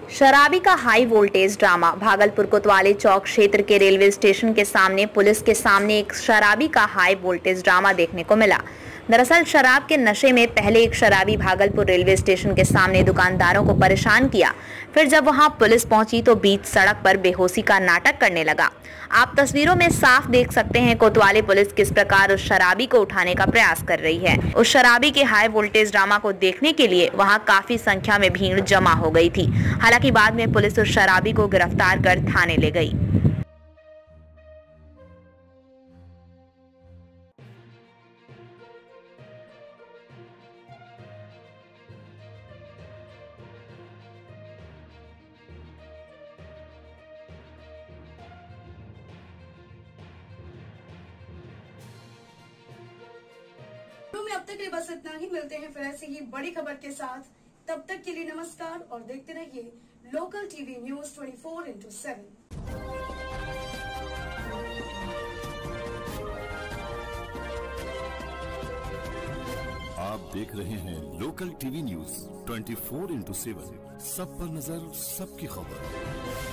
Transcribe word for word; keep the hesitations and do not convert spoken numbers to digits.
शराबी का high voltage drama. Bhagalpur कोतवाली चौक क्षेत्र के रेलवे स्टेशन के सामने पुलिस के सामने एक शराबी का हाई वोल्टेज ड्रामा देखने को मिला। दरअसल शराब के नशे में पहले एक शराबी भागलपुर रेलवे स्टेशन के सामने दुकानदारों को परेशान किया, फिर जब वहां पुलिस पहुंची तो बीच सड़क पर बेहोशी का नाटक करने लगा। आप तस्वीरों में साफ देख सकते हैं कोतवाली पुलिस किस प्रकार उस शराबी को उठाने का प्रयास कर रही है। उस शराबी के हाई वोल्टेज ड्रामा को देखने के लिए वहां काफी संख्या में भीड़ जमा हो गई थी। हालांकि बाद में पुलिस उस शराबी को गिरफ्तार कर थाने ले गई। में अब तक के लिए बस इतना ही। मिलते हैं फिर ऐसे ही बड़ी खबर के साथ। तब तक के लिए नमस्कार और देखते रहिए local TV news twenty four into seven. आप देख रहे हैं local TV news twenty four into seven. सब पर नजर, सबकी खबर।